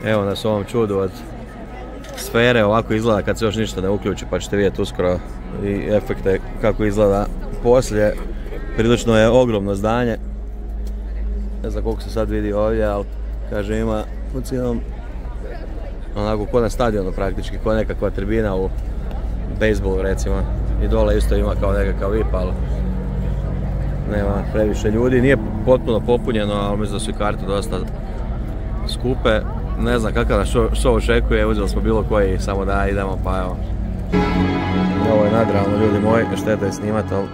Evo nas u ovom čudu od sfere, ovako izgleda kad se još ništa ne uključi, pa ćete vidjeti uskoro i efekte kako izgleda poslije. Prilično je ogromno zdanje. Ne znam koliko se sad vidi ovdje, ali kaže ima u cijelom onako ko na stadionu praktički, ko nekakva tribina u bejsbolu recimo. I dole isto ima kao nekakav VIP, ali nema previše ljudi. Nije potpuno popunjeno, ali mislim da su i karte dosta skupe. Ne znam kakav nas show očekuje, uzeli smo bilo koji, samo da idemo, pa evo. Ovo je nadrealno, ljudi moji, šteta je snimat, ali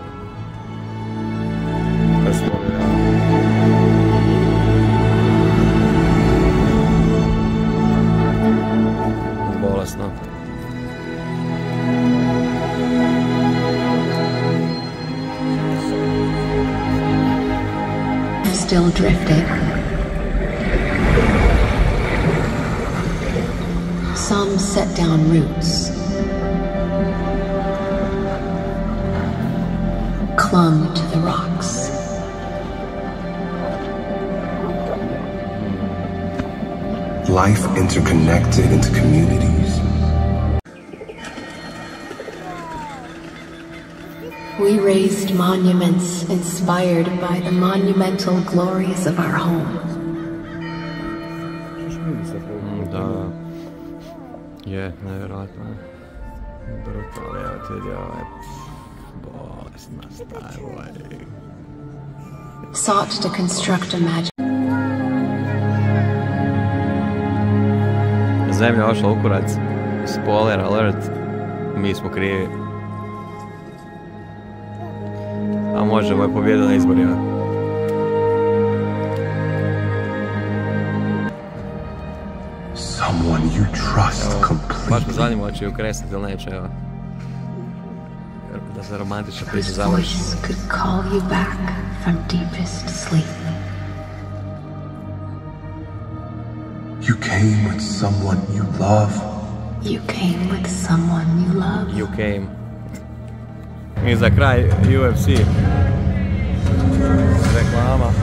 bolesno. Still drifting. Some set down roots, clung to the rocks. Life interconnected into communities. We raised monuments inspired by the monumental glories of our home. Da, je, nevjerojatno. Brutalno, evo ti vidi ovaj bolesna stava. Sought to construct a magic. Zemlja ošla u kurac. Spoiler alert. Mi smo krivi. A možemo je pobjedu na izborima. Someone you trust completely. Baš me zanima hoće ju kresati ili neće, evo. Da se romantična priča završi. Voice could call you back from deepest sleep. You came with someone you love. You came with someone you love. You came. I za kraj UFC. Reklama.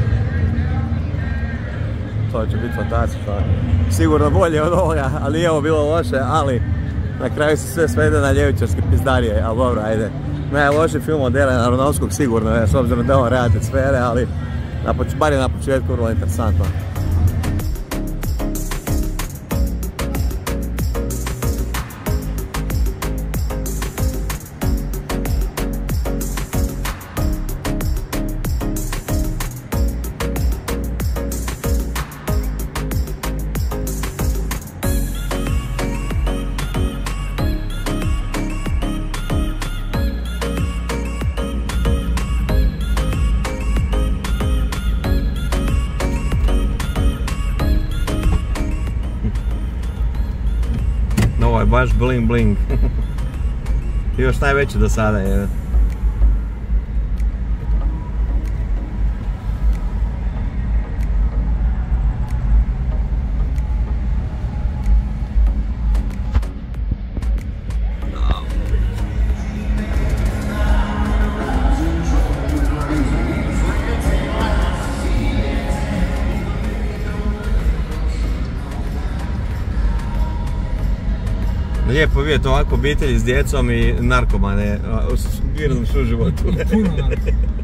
To će biti fantastično. Sigurno bolje od ovoga, ali nije ovo bilo loše, ali na kraju se sve svede na ljevičarske pizdarije, ali dobro, ajde. Najloši film od Darrena Aronofskog sigurno je, s obzirom da je on reality sfere, ali bar je na početku vrlo interesantno. Ovo je baš bling bling. Još najveći do sada je. Lijepo vidjeti ovako obitelji s djecom i narkomane u mirnom suživotu.